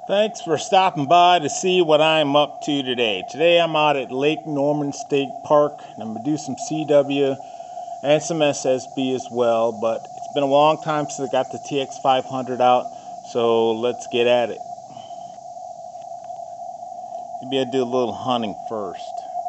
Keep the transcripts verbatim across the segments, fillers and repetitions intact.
Thanks for stopping by to see what I'm up to today. Today I'm out at Lake Norman State Park, and I'm going to do some C W and some S S B as well, but it's been a long time since I got the T X five hundred out, so let's get at it. Maybe I'll do a little hunting first.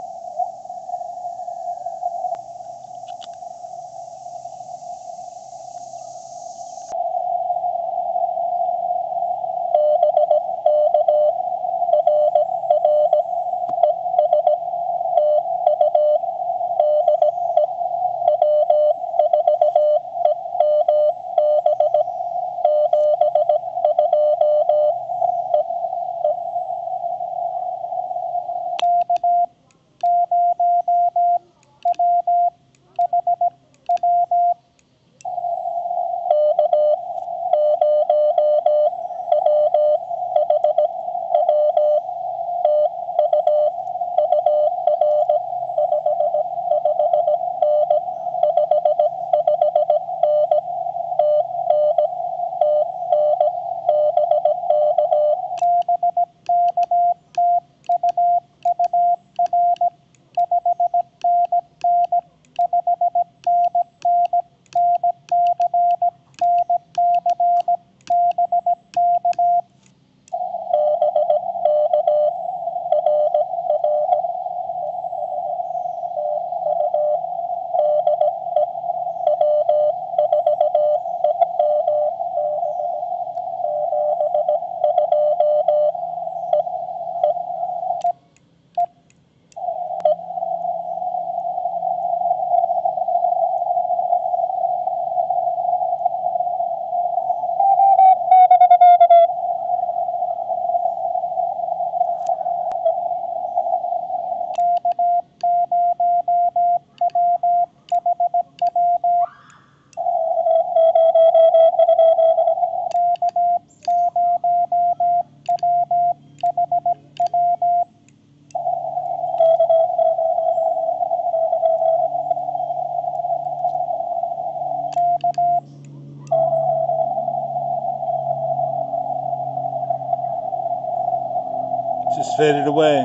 Just faded away.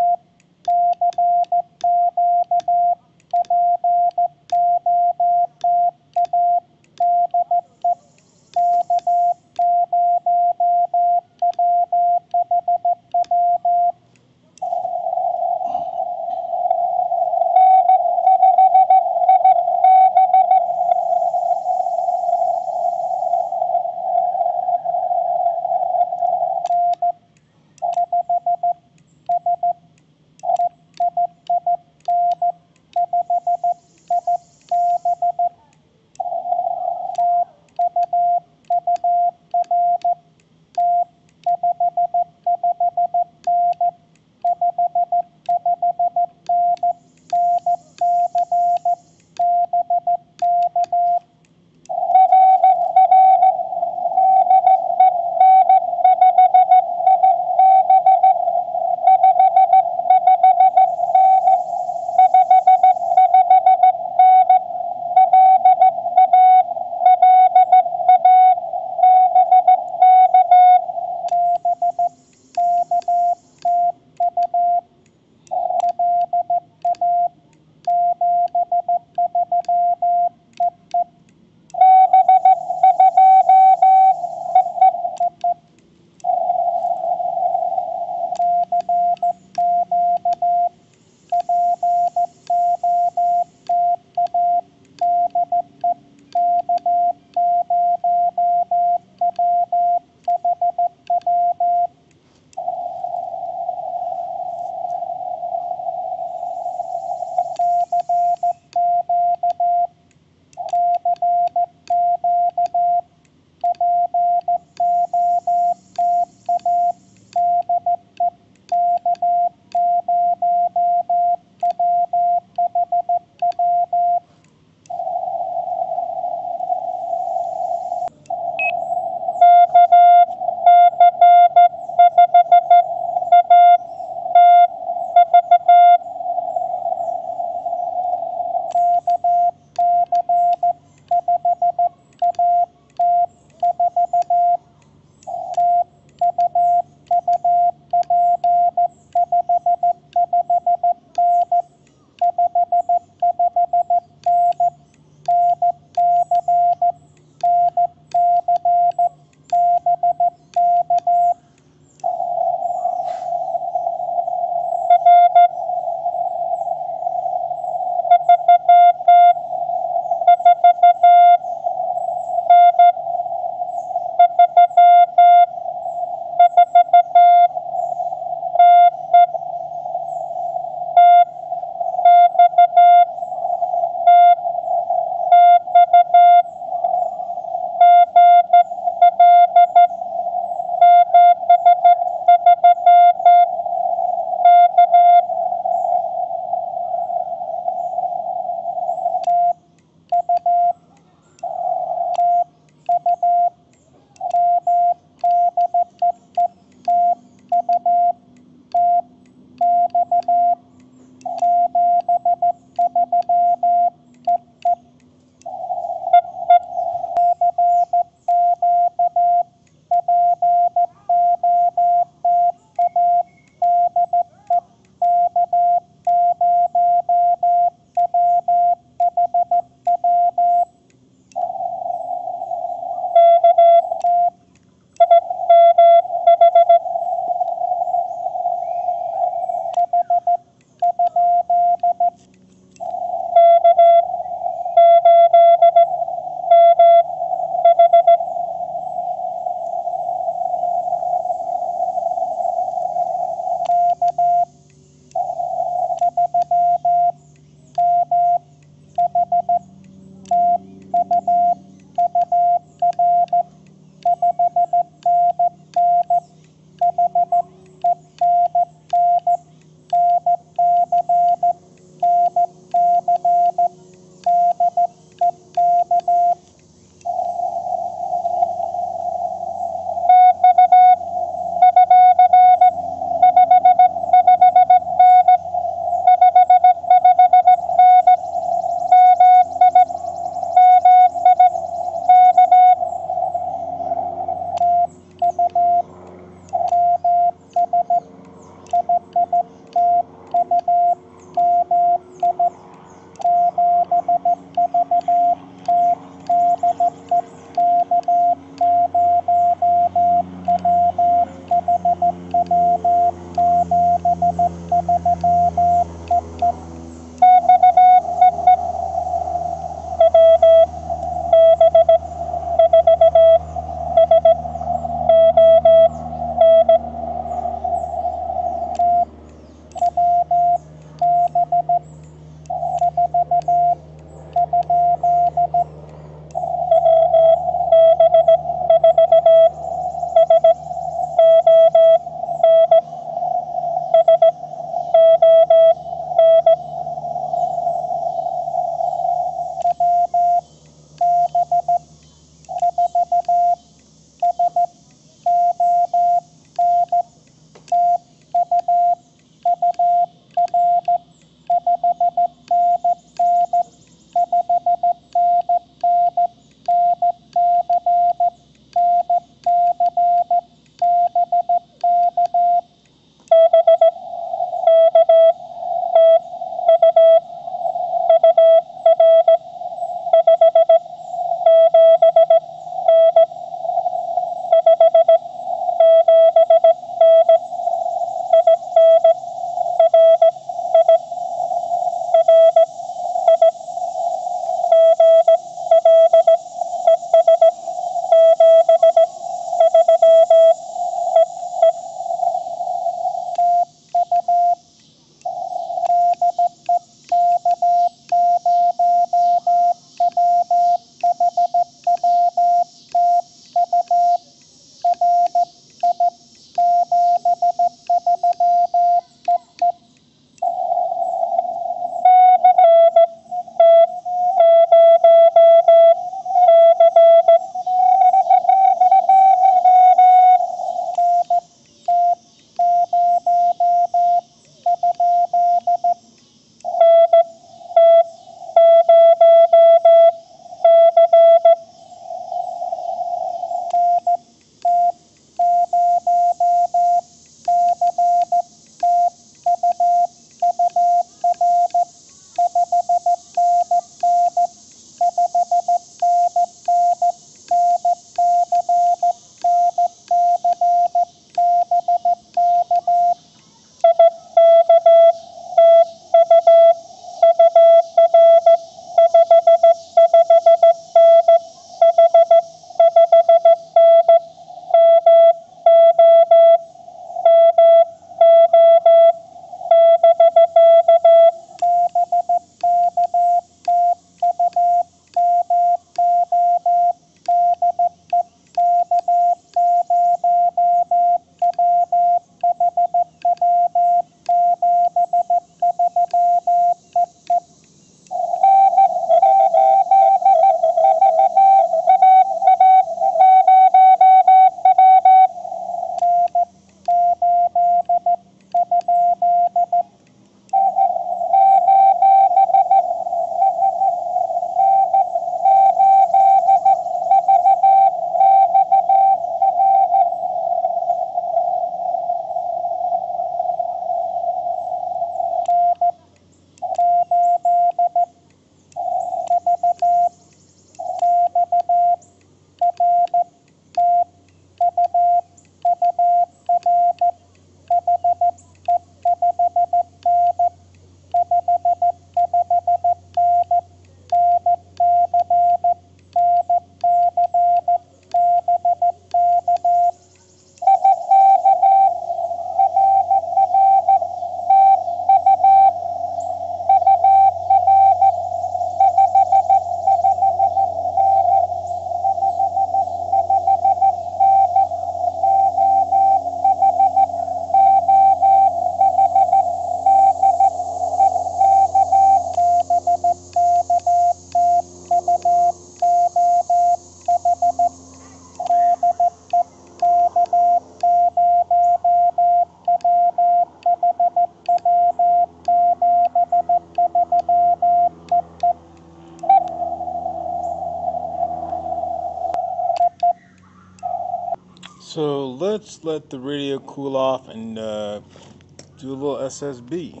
So let's let the radio cool off and uh, do a little S S B.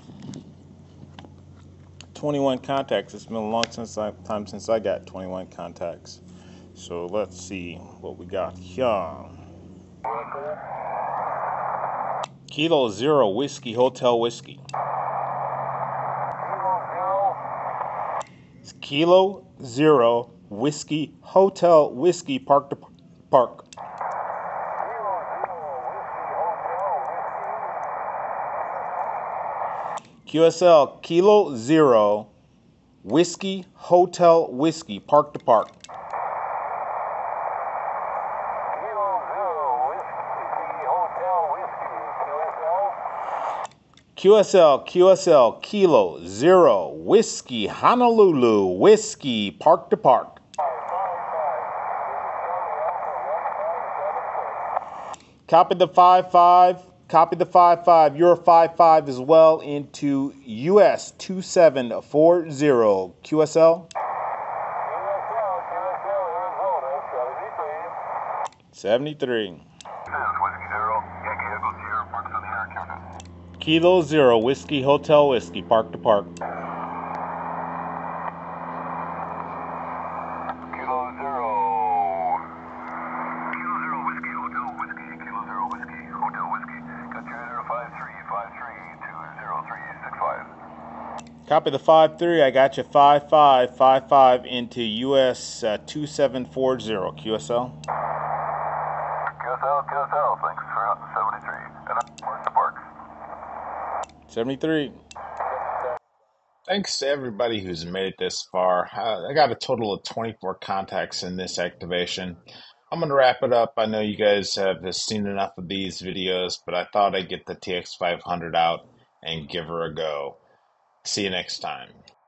twenty-one contacts. It's been a long since I, time since I got twenty-one contacts. So let's see what we got here. Kilo Zero Whiskey Hotel Whiskey. It's Kilo Zero Whiskey Hotel Whiskey Park to Park. Q S L Kilo Zero Whiskey Hotel Whiskey Park to Park. Q S L Q S L Kilo Zero Whiskey Honolulu Whiskey Park to Park. Copy the five five. Copy the five five. You're five five as well into U S two seven four zero. Q S L? seventy-three. Kilo Zero Whiskey Hotel Whiskey Park to Park. Kilo Zero. Kilo Zero Whiskey Hotel Whiskey. Kilo Zero Whiskey Hotel Whiskey. Got two zero five three five three two zero three six five. Copy the five three. I got you five five five five into U S uh, two seven four zero. Q S L? Q S L, Q S L. Thanks for seventy-three. And I'm Park to Park. seventy-three. Thanks to everybody who's made it this far. Uh, I got a total of twenty-four contacts in this activation. I'm going to wrap it up. I know you guys have seen enough of these videos, but I thought I'd get the T X five hundred out and give her a go. See you next time.